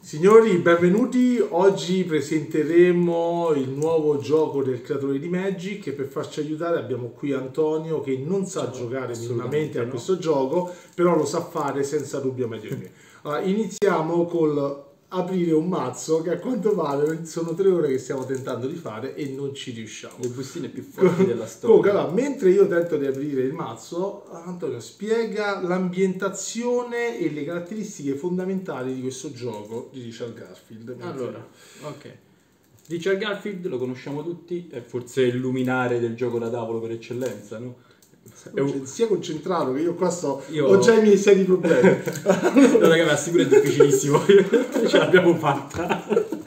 Signori, benvenuti. Oggi presenteremo il nuovo gioco del creatore di Magic e per farci aiutare abbiamo qui Antonio che non sa giocare minimamente a questo gioco, però lo sa fare senza dubbio meglio di me. Allora, iniziamo col aprire un mazzo che a quanto pare sono 3 ore che stiamo tentando di fare e non ci riusciamo. Le bustine più forti della storia. Comunque, allora, mentre io tento di aprire il mazzo, Antonio spiega l'ambientazione e le caratteristiche fondamentali di questo gioco di Richard Garfield. Allora, ok. Richard Garfield lo conosciamo tutti, è forse il luminare del gioco da tavolo per eccellenza, no? Sia concentrato che io qua ho già i miei seri problemi. No, raga, ma sicuro è difficilissimo. Ce l'abbiamo fatta.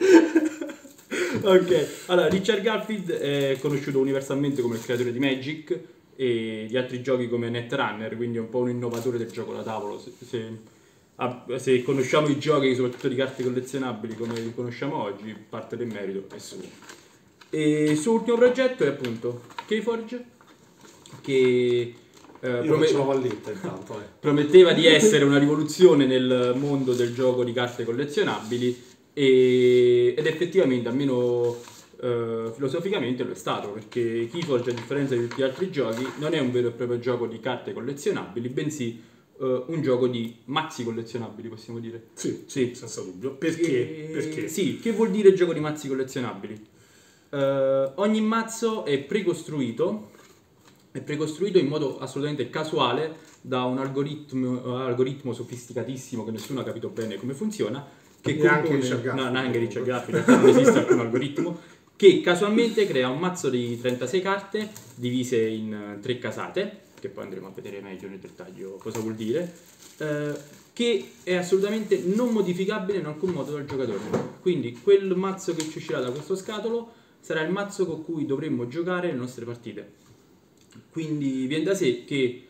Ok, allora Richard Garfield è conosciuto universalmente come il creatore di Magic e di altri giochi come Netrunner, quindi è un po' un innovatore del gioco da tavolo. Se conosciamo i giochi soprattutto di carte collezionabili come li conosciamo oggi, parte del merito è suo. E il suo ultimo progetto è appunto Keyforge, che prometteva di essere una rivoluzione nel mondo del gioco di carte collezionabili ed effettivamente, almeno filosoficamente, lo è stato, perché Keyforge, a differenza di tutti gli altri giochi, non è un vero e proprio gioco di carte collezionabili, bensì un gioco di mazzi collezionabili, possiamo dire. Sì, senza dubbio. Perché? Sì, che vuol dire gioco di mazzi collezionabili? Ogni mazzo è precostruito in modo assolutamente casuale da un algoritmo sofisticatissimo che nessuno ha capito bene come funziona, che neanche Richard Garfield, non esiste alcun algoritmo, che casualmente crea un mazzo di 36 carte divise in 3 casate, che poi andremo a vedere meglio nel dettaglio cosa vuol dire, che è assolutamente non modificabile in alcun modo dal giocatore. Quindi quel mazzo che ci uscirà da questo scatolo sarà il mazzo con cui dovremmo giocare le nostre partite. Quindi viene da sé che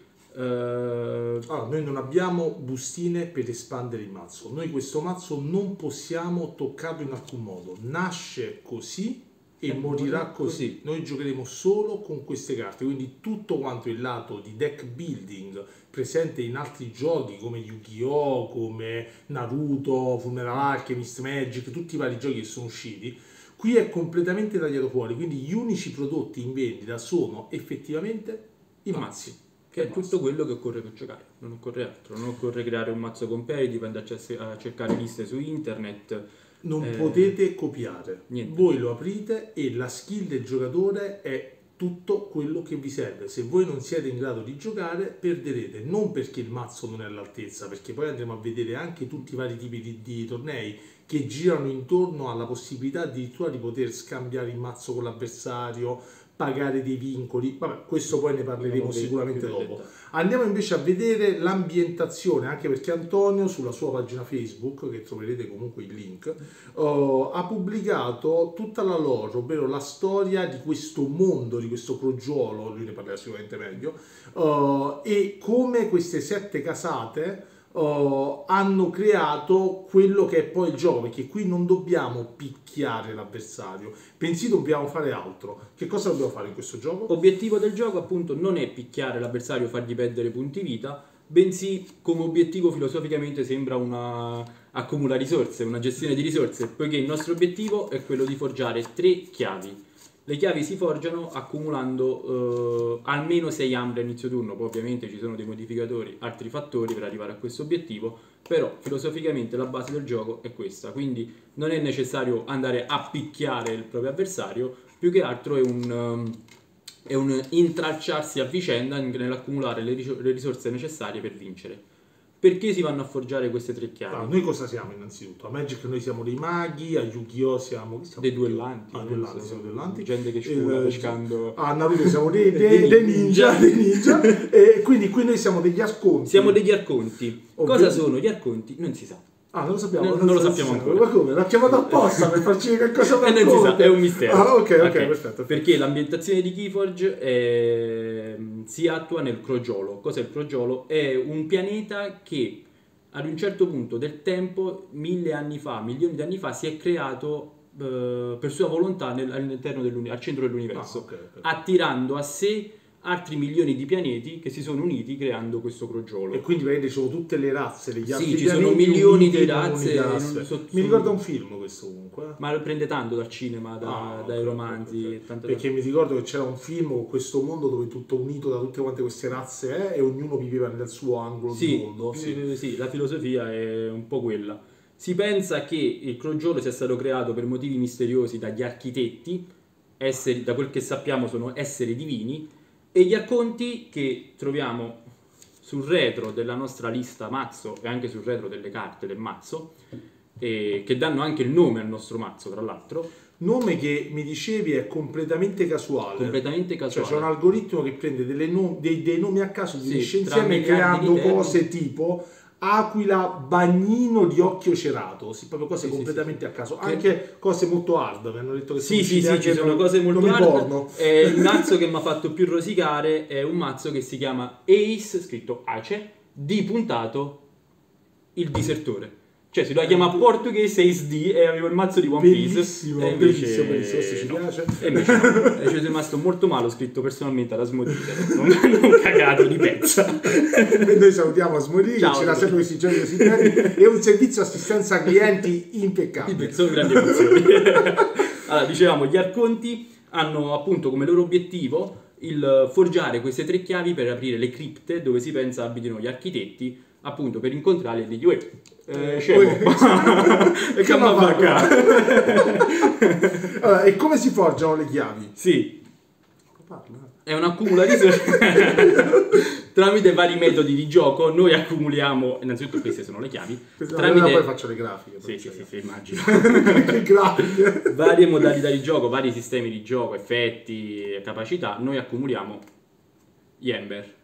allora, noi non abbiamo bustine per espandere il mazzo. Noi questo mazzo non possiamo toccarlo in alcun modo. Nasce così e morirà così. Noi giocheremo solo con queste carte. Quindi tutto quanto il lato di deck building presente in altri giochi come Yu-Gi-Oh!, come Naruto, Fullmetal Alchemist, Magic, tutti i vari giochi che sono usciti, qui è completamente tagliato fuori, quindi gli unici prodotti in vendita sono effettivamente i mazzi. Che è tutto quello che occorre per giocare, non occorre altro, non occorre creare un mazzo competitive, andarci a cercare liste su internet. Non potete copiare, niente. Voi lo aprite e la skill del giocatore è tutto quello che vi serve. Se voi non siete in grado di giocare, perderete, non perché il mazzo non è all'altezza, perché poi andremo a vedere anche tutti i vari tipi di tornei che girano intorno alla possibilità addirittura di poter scambiare il mazzo con l'avversario, pagare dei vincoli. Vabbè, questo poi ne parleremo sicuramente dopo. Andiamo invece a vedere l'ambientazione, anche perché Antonio sulla sua pagina Facebook, che troverete comunque il link, ha pubblicato tutta la lore, ovvero la storia di questo mondo, di questo crogiolo, lui ne parlerà sicuramente meglio, e come queste 7 casate hanno creato quello che è poi il gioco, perché qui non dobbiamo picchiare l'avversario, bensì dobbiamo fare altro. Che cosa dobbiamo fare in questo gioco? L'obiettivo del gioco appunto non è picchiare l'avversario, fargli perdere punti vita, bensì come obiettivo filosoficamente sembra una accumula risorse, una gestione di risorse, poiché il nostro obiettivo è quello di forgiare 3 chiavi. Le chiavi si forgiano accumulando almeno 6 ambre a inizio turno, poi ovviamente ci sono dei modificatori, altri fattori per arrivare a questo obiettivo, però filosoficamente la base del gioco è questa, quindi non è necessario andare a picchiare il proprio avversario, più che altro è un intralciarsi a vicenda nell'accumulare le risorse necessarie per vincere. Perché si vanno a forgiare queste 3 chiavi? Noi cosa siamo innanzitutto? A Magic noi siamo dei maghi, a Yu-Gi-Oh! siamo dei duellanti. Siamo duellanti. Gente che scula pescando. A Naruto siamo dei ninja. E quindi qui noi siamo degli arconti. Siamo degli arconti. Cosa sono gli arconti? Non si sa. Non lo sappiamo. Non lo sappiamo ancora. Ma come? L'ha chiamato apposta per farci vedere che cosa non si sa, è un mistero. Ok, perfetto. Perché l'ambientazione di Keyforge si attua nel crogiolo. Cos'è il crogiolo? È un pianeta che ad un certo punto del tempo, 1000 anni fa, milioni di anni fa, si è creato per sua volontà all'interno al centro dell'universo, attirando a sé altri milioni di pianeti che si sono uniti creando questo crogiolo. E quindi praticamente ci sono tutte le razze degli altri Sì, ci sono pianeti milioni uniti di in razze. un'unità. Mi ricorda un film questo comunque. Ma lo prende tanto dal cinema, dai ok, romanzi. ok. Tante Perché mi ricordo che c'era un film con questo mondo dove tutto unito da tutte quante queste razze è e ognuno viveva nel suo angolo di mondo. Sì, la filosofia è un po' quella. Si pensa che il crogiolo sia stato creato per motivi misteriosi dagli architetti, esseri, da quel che sappiamo sono esseri divini, e gli arconti che troviamo sul retro della nostra lista mazzo e anche sul retro delle carte del mazzo, che danno anche il nome al nostro mazzo, tra l'altro. Nome che mi dicevi è completamente casuale. Completamente Cioè casuale. c'è un algoritmo che prende dei nomi a caso di Sì, unisce tra insieme miliardi creando di termini. cose tipo aquila bagnino di occhio cerato, sì, proprio cose Sì, completamente sì. a caso, Che- anche cose molto hard, mi hanno detto che Sì, sono uscite anche ci sono cose molto nomi hard. porno. Il mazzo che mi ha fatto più rosicare è un mazzo che si chiama Ace, scritto Ace, di puntato il disertore. Cioè si lo chiama portoghese Ace D e avevo il mazzo di One Piece. Bellissimo, E invece bellissimo, bellissimo, questo ci no. piace. E invece no. E ci sono rimasto molto male, ho scritto personalmente alla Smodite. Non cagato di pezza. E noi salutiamo Smolini, Ciao, che ce l'ha sempre Smolini. questi giorni così belli, e un servizio assistenza clienti impeccabile. Sono grandi emozioni. Allora, dicevamo, gli arconti hanno appunto come loro obiettivo il forgiare queste 3 chiavi per aprire le cripte dove si pensa abitino gli architetti, appunto per incontrarli e dirgli scemo, E come va qua? Allora, e come si forgiano le chiavi? Sì, Parla. è un accumulo di tramite vari metodi di gioco. Noi accumuliamo, innanzitutto queste sono le chiavi, Poi tramite faccio le grafiche. sì, immagino. Che grafiche. Varie modalità di gioco, vari sistemi di gioco, effetti, capacità, noi accumuliamo gli Ember.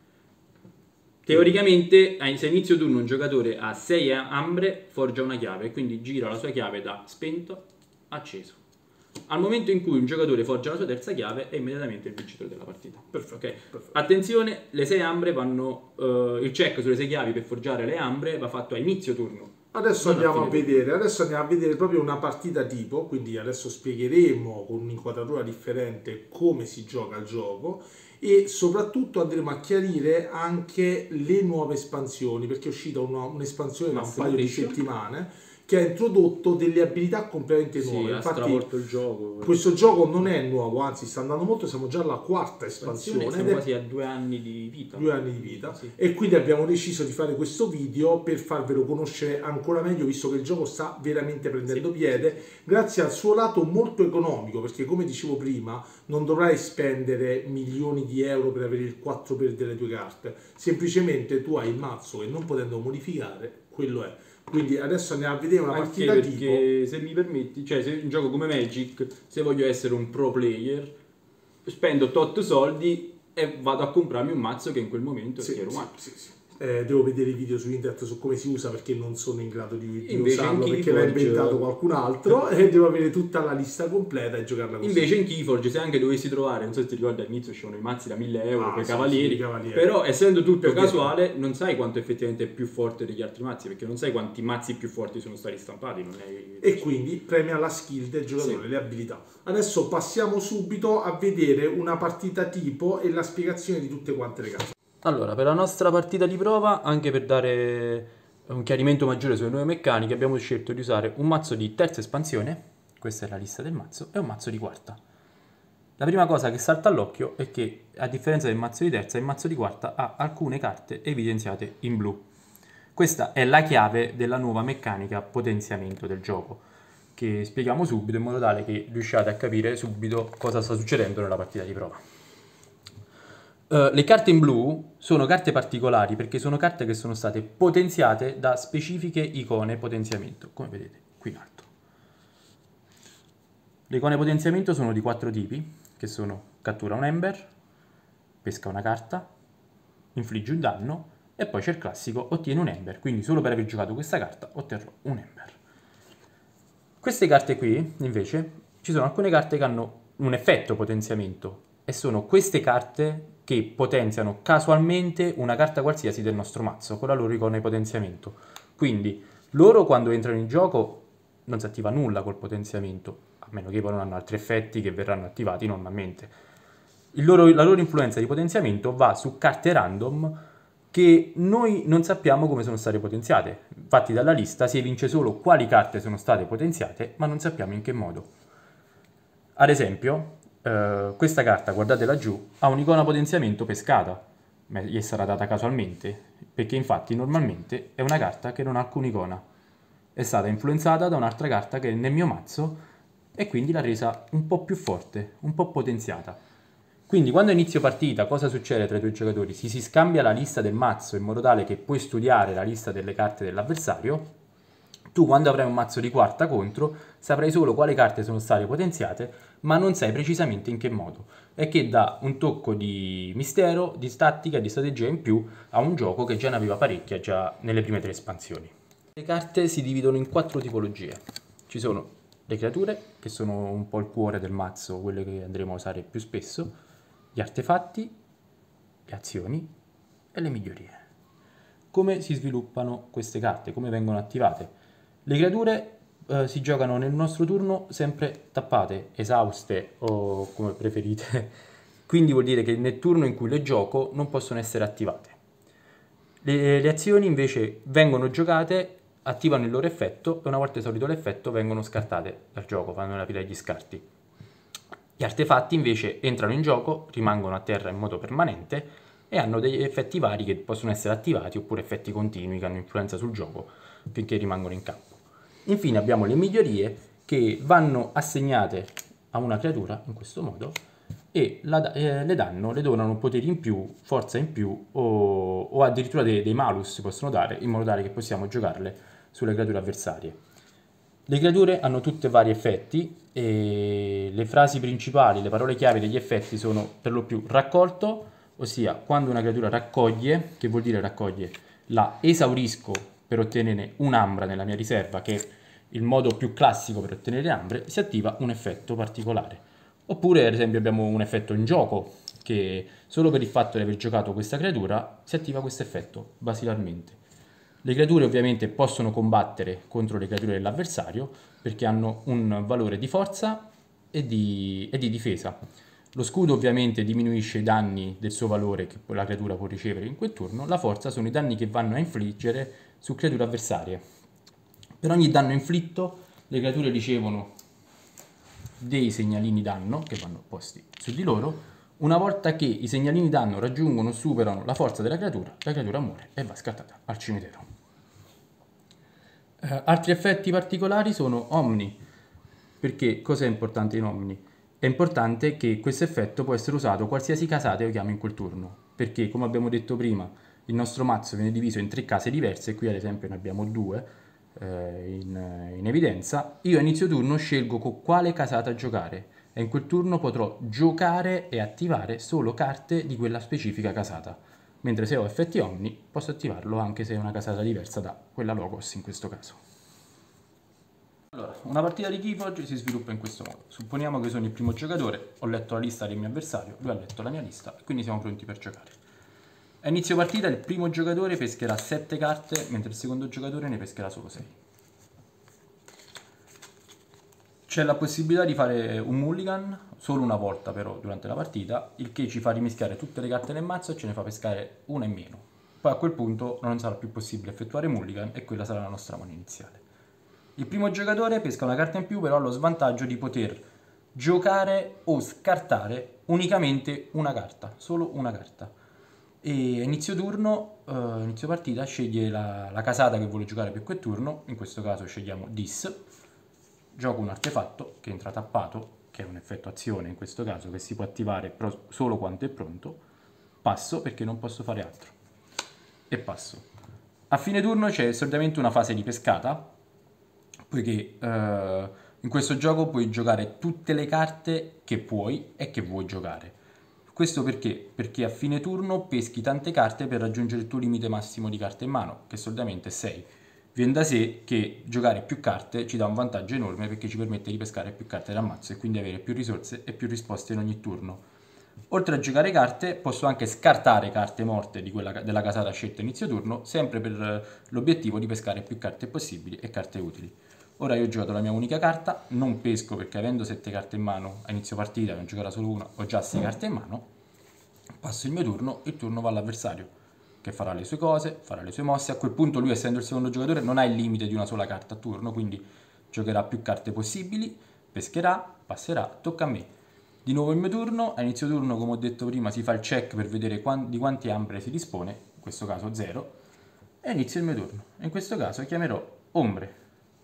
Teoricamente, se a inizio turno un giocatore ha 6 ambre, forgia una chiave, quindi gira la sua chiave da spento a acceso. Al momento in cui un giocatore forgia la sua terza chiave, è immediatamente il vincitore della partita. Perfetto, Ok? perfetto. Attenzione, le 6 ambre vanno. Il check sulle 6 chiavi per forgiare le ambre va fatto a inizio turno. Adesso Non andiamo a fine vedere, proprio una partita tipo, quindi adesso spiegheremo con un'inquadratura differente come si gioca il gioco e soprattutto andremo a chiarire anche le nuove espansioni, perché è uscita un'espansione da un Master paio di Edition. settimane che ha introdotto delle abilità completamente Sì, nuove. ha Infatti stravolto il gioco. questo gioco non è nuovo, anzi sta andando molto, siamo già alla 4ª espansione Siamo ed è quasi a 2 anni di vita. 2 anni di vita, Sì. e quindi abbiamo deciso di fare questo video per farvelo conoscere ancora meglio, visto che il gioco sta veramente prendendo piede grazie al suo lato molto economico, perché come dicevo prima non dovrai spendere milioni di euro per avere il 4x delle tue carte, semplicemente tu hai il mazzo che non potendo modificare quello è. Quindi adesso andiamo a vedere una Anche partita perché, tipo. se mi permetti, cioè se un gioco come Magic, se voglio essere un pro player, spendo tot soldi e vado a comprarmi un mazzo che in quel momento è Sì, Tier sì, 1. sì. Devo vedere i video su internet su come si usa, perché non sono in grado di Invece usarlo, in perché l'ha Keyforge- inventato qualcun altro e devo avere tutta la lista completa e giocarla così. Invece in Keyforge, se anche dovessi trovare, non so se ti ricordi all'inizio uscivano i mazzi da 1000 euro per sì, cavalieri, sì, i cavalieri. però essendo tutto Perché- casuale non sai quanto effettivamente è più forte degli altri mazzi, perché non sai quanti mazzi più forti sono stati stampati. Non è... E quindi premia la skill del giocatore, Sì. le abilità. Adesso passiamo subito a vedere una partita tipo e la spiegazione di tutte quante le carte. Allora, per la nostra partita di prova, anche per dare un chiarimento maggiore sulle nuove meccaniche, abbiamo scelto di usare un mazzo di terza espansione, questa è la lista del mazzo, e un mazzo di quarta. La prima cosa che salta all'occhio è che, a differenza del mazzo di terza, il mazzo di quarta ha alcune carte evidenziate in blu. Questa è la chiave della nuova meccanica potenziamento del gioco, che spieghiamo subito in modo tale che riusciate a capire subito cosa sta succedendo nella partita di prova. Le carte in blu sono carte particolari perché sono carte che sono state potenziate da specifiche icone potenziamento, come vedete qui in alto. Le icone potenziamento sono di 4 tipi, che sono cattura un Ember, pesca una carta, infliggi un danno e poi c'è il classico ottieni un Ember, quindi solo per aver giocato questa carta otterrò un Ember. Queste carte qui, invece, ci sono alcune carte che hanno un effetto potenziamento e sono queste carte che potenziano casualmente una carta qualsiasi del nostro mazzo con la loro icona di potenziamento. Quindi loro quando entrano in gioco non si attiva nulla col potenziamento, a meno che poi non hanno altri effetti che verranno attivati normalmente. la loro influenza di potenziamento va su carte random che noi non sappiamo come sono state potenziate. Infatti dalla lista si evince solo quali carte sono state potenziate, ma non sappiamo in che modo. Ad esempio, questa carta, guardate laggiù, ha un'icona potenziamento pescata, ma gli sarà data casualmente, perché infatti normalmente è una carta che non ha alcuna icona. È stata influenzata da un'altra carta che è nel mio mazzo e quindi l'ha resa un po' più forte, un po' potenziata. Quindi quando inizio partita cosa succede tra i due giocatori? Si scambia la lista del mazzo in modo tale che puoi studiare la lista delle carte dell'avversario. Tu quando avrai un mazzo di quarta contro saprai solo quali carte sono state potenziate, ma non sai precisamente in che modo. E che dà un tocco di mistero, di tattica, di strategia in più a un gioco che già ne aveva parecchia già nelle prime 3 espansioni. Le carte si dividono in 4 tipologie. Ci sono le creature, che sono un po' il cuore del mazzo, quelle che andremo a usare più spesso, gli artefatti, le azioni e le migliorie. Come si sviluppano queste carte? Come vengono attivate? Le creature si giocano nel nostro turno sempre tappate, esauste o come preferite. Quindi vuol dire che nel turno in cui le gioco non possono essere attivate. Le azioni invece vengono giocate, attivano il loro effetto e una volta esaurito l'effetto vengono scartate dal gioco, fanno la pila degli scarti. Gli artefatti invece entrano in gioco, rimangono a terra in modo permanente e hanno degli effetti vari che possono essere attivati oppure effetti continui che hanno influenza sul gioco finché rimangono in campo. Infine abbiamo le migliorie che vanno assegnate a una creatura in questo modo e le donano poteri in più, forza in più o addirittura dei malus si possono dare in modo tale che possiamo giocarle sulle creature avversarie. Le creature hanno tutte vari effetti e le frasi principali, le parole chiave degli effetti sono per lo più raccolto, ossia quando una creatura raccoglie, che vuol dire raccoglie, la esaurisco per ottenere un'ambra nella mia riserva, che è il modo più classico per ottenere ambre, si attiva un effetto particolare. Oppure ad esempio abbiamo un effetto in gioco, che solo per il fatto di aver giocato questa creatura si attiva questo effetto basilarmente. Le creature ovviamente possono combattere contro le creature dell'avversario perché hanno un valore di forza e di difesa. Lo scudo ovviamente diminuisce i danni del suo valore che la creatura può ricevere in quel turno. La forza sono i danni che vanno a infliggere su creature avversarie. Per ogni danno inflitto le creature ricevono dei segnalini danno che vanno posti su di loro. Una volta che i segnalini danno raggiungono o superano la forza della la creatura muore e va scattata al cimitero. Altri effetti particolari sono Omni, perché cosa è importante in Omni? È importante che questo effetto può essere usato qualsiasi casata io chiamo in quel turno, perché come abbiamo detto prima il nostro mazzo viene diviso in 3 case diverse, qui ad esempio ne abbiamo 2 in evidenza. Io a inizio turno scelgo con quale casata giocare e in quel turno potrò giocare e attivare solo carte di quella specifica casata, mentre se ho effetti Omni posso attivarlo anche se è una casata diversa da quella Logos in questo caso. Allora, una partita di Keyforge si sviluppa in questo modo. Supponiamo che sono il primo giocatore, ho letto la lista del mio avversario, lui ha letto la mia lista e quindi siamo pronti per giocare. A inizio partita il primo giocatore pescherà 7 carte, mentre il secondo giocatore ne pescherà solo 6. C'è la possibilità di fare un mulligan, solo una volta però durante la partita, il che ci fa rimischiare tutte le carte nel mazzo e ce ne fa pescare una in meno. Poi a quel punto non sarà più possibile effettuare mulligan e quella sarà la nostra mano iniziale. Il primo giocatore pesca una carta in più, però ha lo svantaggio di poter giocare o scartare unicamente una carta, solo una carta. E a inizio turno, inizio partita, sceglie la casata che vuole giocare per quel turno, in questo caso scegliamo Dis, gioco un artefatto che entra tappato, che è un effetto azione in questo caso, che si può attivare però solo quando è pronto, passo perché non posso fare altro, e passo. A fine turno c'è solitamente una fase di pescata, poiché in questo gioco puoi giocare tutte le carte che puoi e che vuoi giocare. Questo perché? Perché a fine turno peschi tante carte per raggiungere il tuo limite massimo di carte in mano, che solitamente è 6. Viene da sé che giocare più carte ci dà un vantaggio enorme perché ci permette di pescare più carte dal mazzo e quindi avere più risorse e più risposte in ogni turno. Oltre a giocare carte, posso anche scartare carte morte della casata scelta inizio turno, sempre per l'obiettivo di pescare più carte possibili e carte utili. Ora io ho giocato la mia unica carta, non pesco perché avendo 7 carte in mano a inizio partita, non giocherà solo una, ho già 6 carte in mano, passo il mio turno, il turno va all'avversario, che farà le sue cose, farà le sue mosse. A quel punto lui, essendo il secondo giocatore, non ha il limite di una sola carta a turno, quindi giocherà più carte possibili, pescherà, passerà, tocca a me. Di nuovo il mio turno, a inizio turno, come ho detto prima, si fa il check per vedere di quanti ambre si dispone, in questo caso 0, e inizio il mio turno. In questo caso chiamerò ombre.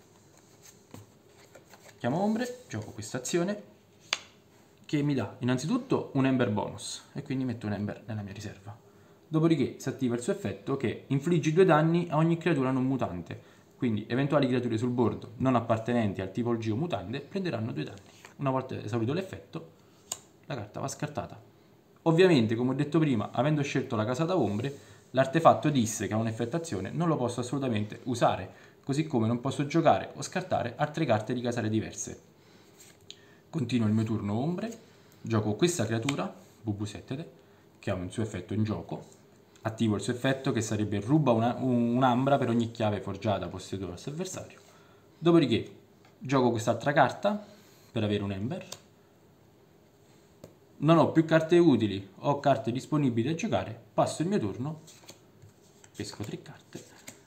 Chiamo ombre, gioco questa azione che mi dà innanzitutto un ember bonus e quindi metto un ember nella mia riserva. Dopodiché si attiva il suo effetto che infligge 2 danni a ogni creatura non mutante, quindi eventuali creature sul board non appartenenti al tipologia mutante prenderanno 2 danni. Una volta esaurito l'effetto, la carta va scartata. Ovviamente, come ho detto prima, avendo scelto la casata ombre, l'artefatto disse che ha un'effettazione non lo posso assolutamente usare, così come non posso giocare o scartare altre carte di casate diverse. Continuo il mio turno ombre, gioco questa creatura, Bubusetete, che ha un suo effetto in gioco, attivo il suo effetto che sarebbe ruba un'ambra per ogni chiave forgiata posseduta dal suo avversario. Dopodiché gioco quest'altra carta per avere un ember. Non ho più carte utili, ho carte disponibili da giocare, passo il mio turno, pesco 3 carte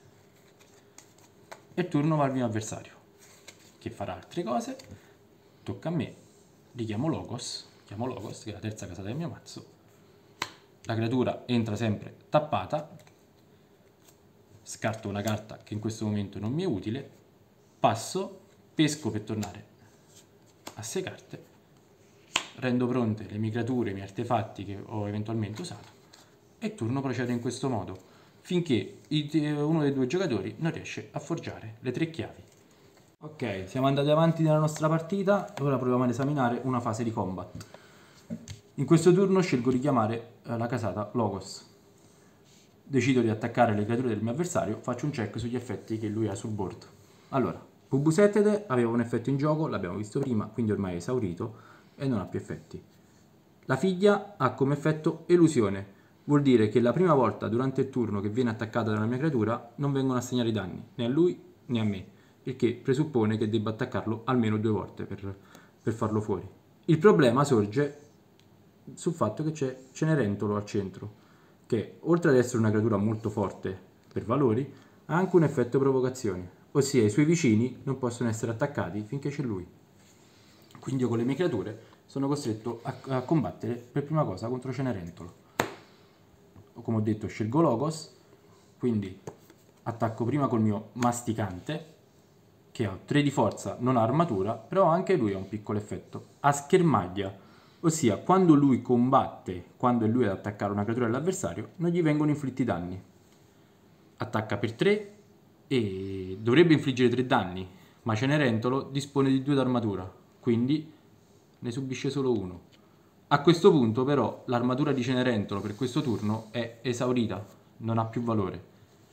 e il turno va al mio avversario, che farà altre cose. Tocca a me, richiamo Logos, chiamo Logos, che è la terza casata del mio mazzo. La creatura entra sempre tappata, scarto una carta che in questo momento non mi è utile, passo, pesco per tornare a 6 carte, rendo pronte le mie creature, i miei artefatti che ho eventualmente usato e il turno procede in questo modo finché uno dei 2 giocatori non riesce a forgiare le 3 chiavi. Ok, siamo andati avanti nella nostra partita, ora proviamo ad esaminare una fase di combat. In questo turno scelgo di chiamare la casata Logos. Decido di attaccare le creature del mio avversario, faccio un check sugli effetti che lui ha sul board. Allora, Bubusetete aveva un effetto in gioco, l'abbiamo visto prima, quindi ormai è esaurito e non ha più effetti. La figlia ha come effetto elusione, vuol dire che la prima volta durante il turno che viene attaccata da una mia creatura non vengono assegnati danni, né a lui né a me, il che presuppone che debba attaccarlo almeno 2 volte per farlo fuori. Il problema sorge sul fatto che c'è Cenerentolo al centro, che oltre ad essere una creatura molto forte per valori, ha anche un effetto provocazione, ossia i suoi vicini non possono essere attaccati finché c'è lui. Quindi io con le mie creature sono costretto a combattere per prima cosa contro Cenerentolo. Come ho detto scelgo Logos, quindi attacco prima col mio masticante, che ha 3 di forza, non ha armatura, però anche lui ha un piccolo effetto. Ha schermaglia, ossia quando lui combatte, quando è lui ad attaccare una creatura dell'avversario, non gli vengono inflitti danni. Attacca per 3 e dovrebbe infliggere 3 danni, ma Cenerentolo dispone di 2 d'armatura, quindi ne subisce solo 1. A questo punto però l'armatura di Cenerentolo per questo turno è esaurita, non ha più valore.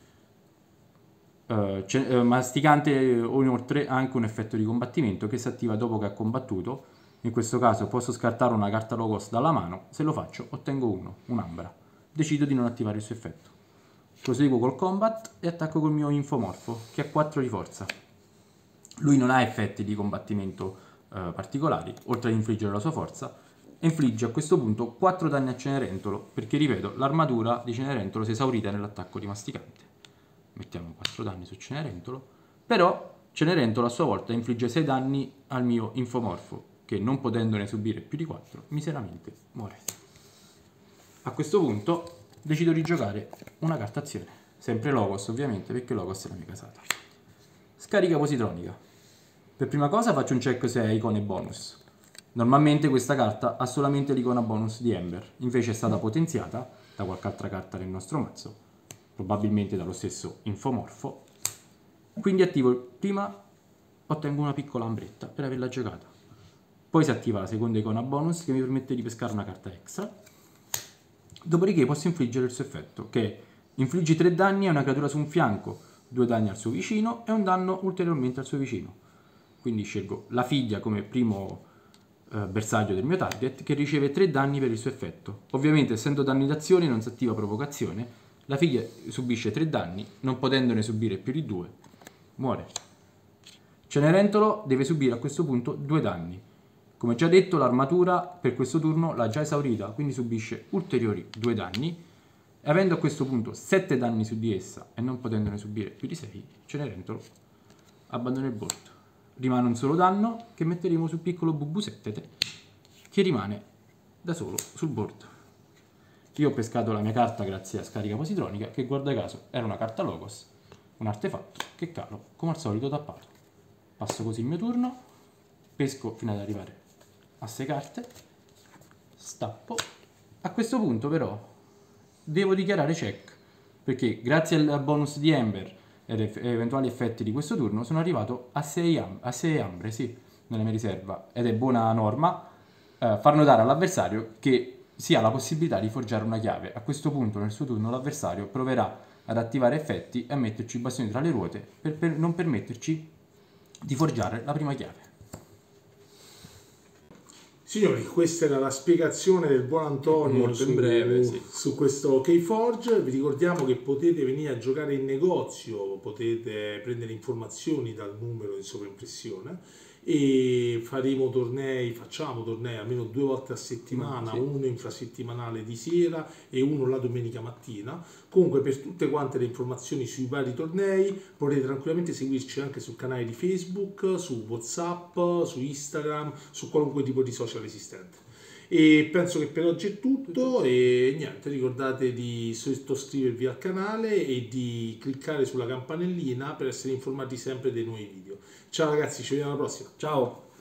Masticante inoltre ha anche un effetto di combattimento che si attiva dopo che ha combattuto. In questo caso posso scartare una carta Logos dalla mano, se lo faccio ottengo un'ambra. Decido di non attivare il suo effetto. Proseguo col combat e attacco col mio infomorfo che ha 4 di forza. Lui non ha effetti di combattimento particolari, oltre ad infliggere la sua forza, e infligge a questo punto 4 danni a Cenerentolo, perché ripeto, l'armatura di Cenerentolo si è esaurita nell'attacco di masticante. Mettiamo 4 danni su Cenerentolo, però Cenerentolo a sua volta infligge 6 danni al mio infomorfo, che non potendone subire più di 4, miseramente muore. A questo punto decido di giocare una carta azione, sempre Logos ovviamente, perché Logos è la mia casata. Scarica positronica. Per prima cosa faccio un check se ha icone bonus. Normalmente questa carta ha solamente l'icona bonus di Ember, invece è stata potenziata da qualche altra carta nel nostro mazzo, probabilmente dallo stesso infomorfo. Quindi attivo prima, ottengo una piccola ambretta per averla giocata. Poi si attiva la seconda icona bonus che mi permette di pescare una carta extra. Dopodiché posso infliggere il suo effetto, che infliggi 3 danni a una creatura su un fianco, 2 danni al suo vicino e un danno ulteriormente al suo vicino. Quindi scelgo la figlia come primo bersaglio del mio target, che riceve 3 danni per il suo effetto. Ovviamente, essendo danni d'azione non si attiva provocazione, la figlia subisce 3 danni, non potendone subire più di 2, muore. Cenerentolo deve subire a questo punto 2 danni. Come già detto, l'armatura per questo turno l'ha già esaurita, quindi subisce ulteriori 2 danni. E avendo a questo punto 7 danni su di essa e non potendone subire più di 6, Cenerentolo abbandona il board. Rimane un solo danno che metteremo sul piccolo Bubusettete, che rimane da solo sul board. Io ho pescato la mia carta grazie a Scarica Positronica, che guarda caso era una carta Logos, un artefatto che calo come al solito tappato. Passo così il mio turno, pesco fino ad arrivare a 6 carte, stappo. A questo punto però devo dichiarare check, perché grazie al bonus di Ember e eventuali effetti di questo turno sono arrivato a 6 ambre, sì, nella mia riserva, ed è buona norma far notare all'avversario che si ha la possibilità di forgiare una chiave. A questo punto nel suo turno l'avversario proverà ad attivare effetti e a metterci i bastoni tra le ruote per non permetterci di forgiare la prima chiave. Signori, questa era la spiegazione del buon Antonio Molto in breve, sì. su questo Keyforge. Vi ricordiamo che potete venire a giocare in negozio, potete prendere informazioni dal numero in sovraimpressione e facciamo tornei almeno 2 volte a settimana, Sì. uno infrasettimanale di sera e uno la domenica mattina. Comunque, per tutte quante le informazioni sui vari tornei potete tranquillamente seguirci anche sul canale di Facebook, su WhatsApp, su Instagram, su qualunque tipo di social esistente. E penso che per oggi è tutto e niente, ricordate di sottoscrivervi al canale e di cliccare sulla campanellina per essere informati sempre dei nuovi video. Ciao ragazzi, ci vediamo alla prossima. Ciao!